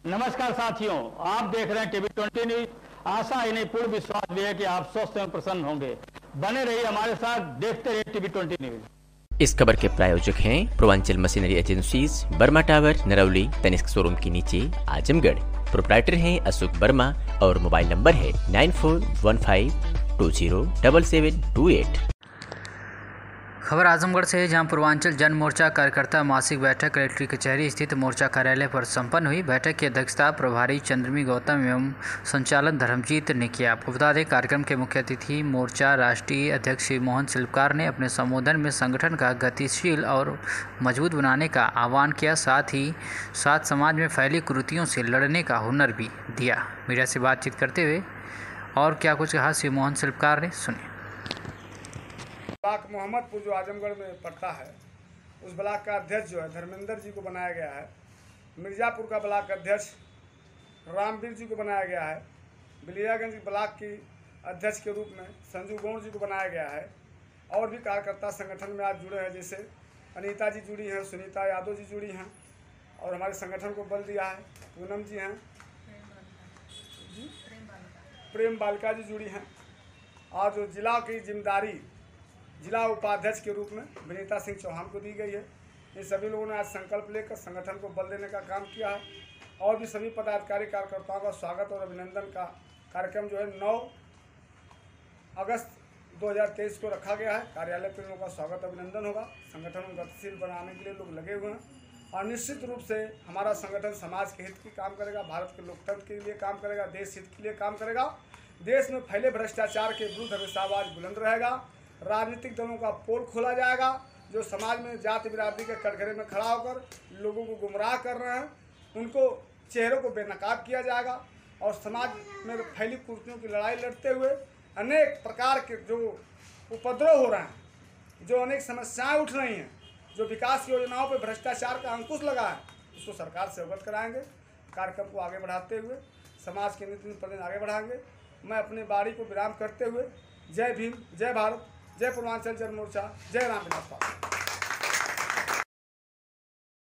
नमस्कार साथियों, आप देख रहे हैं टीवी 20 न्यूज। आशा ही नहीं पूर्ण विश्वास भी है कि आप स्वस्थ एवं प्रसन्न होंगे। बने रहिए हमारे साथ, देखते रहिए टीवी 20 न्यूज। इस खबर के प्रायोजक हैं Purvanchal machinery agencies, Burma tower, Narauli, Tanishq showroom के नीचे, आजमगढ़। प्रोप्राइटर हैं अशोक वर्मा और मोबाइल नंबर है 9415207728। खबर आजमगढ़ से है, जहां पूर्वांचल जन मोर्चा कार्यकर्ता मासिक बैठक कलेक्ट्रेट कचहरी स्थित मोर्चा कार्यालय पर संपन्न हुई। बैठक की अध्यक्षता प्रभारी चंद्रमी गौतम एवं संचालन धर्मजीत ने किया। आपको बता दें, कार्यक्रम के मुख्य अतिथि मोर्चा राष्ट्रीय अध्यक्ष श्री मोहन शिल्पकार ने अपने संबोधन में संगठन का गतिशील और मजबूत बनाने का आह्वान किया। साथ ही समाज में फैली कुरीतियों से लड़ने का हुनर भी दिया। मीडिया से बातचीत करते हुए और क्या कुछ कहा श्री मोहन शिल्पकार ने, सुनिए। ब्लॉक मोहम्मदपुर जो आजमगढ़ में पड़ता है, उस ब्लॉक का अध्यक्ष जो है धर्मेंद्र जी को बनाया गया है। मिर्ज़ापुर का ब्लॉक अध्यक्ष रामवीर जी को बनाया गया है। बिलियागंज ब्लॉक की अध्यक्ष के रूप में संजू गौड़ जी को बनाया गया है। और भी कार्यकर्ता संगठन में आज जुड़े हैं, जैसे अनीता जी जुड़ी हैं, सुनीता यादव जी जुड़ी हैं और हमारे संगठन को बल दिया है। पूनम जी हैं, प्रेम बालिका जी जुड़ी हैं। और जो जिला की जिम्मेदारी जिला उपाध्यक्ष के रूप में विनीता सिंह चौहान को दी गई है। इन सभी लोगों ने आज संकल्प लेकर संगठन को बल देने का काम किया है। और भी सभी पदाधिकारी कार्यकर्ताओं का स्वागत और अभिनंदन का कार्यक्रम जो है 9 अगस्त 2023 को रखा गया है। कार्यालय पर लोगों का स्वागत अभिनंदन होगा। संगठन को गतिशील बनाने के लिए लोग लगे हुए हैं और निश्चित रूप से हमारा संगठन समाज के हित की काम करेगा, भारत के लोकतंत्र के लिए काम करेगा, देश हित के लिए काम करेगा। देश में फैले भ्रष्टाचार के विरुद्ध हमेशा आवाज बुलंद रहेगा। राजनीतिक दलों का पोल खोला जाएगा जो समाज में जाति बिरादरी के कटघरे में खड़ा होकर लोगों को गुमराह कर रहे हैं, उनको चेहरों को बेनकाब किया जाएगा। और समाज में फैली कुरीतियों की लड़ाई लड़ते हुए अनेक प्रकार के जो उपद्रव हो रहे हैं, जो अनेक समस्याएं उठ रही हैं, जो विकास योजनाओं पर भ्रष्टाचार का अंकुश लगा है, उसको सरकार से अवगत कराएंगे। कार्यक्रम को आगे बढ़ाते हुए समाज के नीति प्रतिदिन आगे बढ़ाएंगे। मैं अपनी बारी को विराम करते हुए जय भीम, जय भारत, जय पूर्वांचल जन मोर्चा, जय राम विलास पासवान।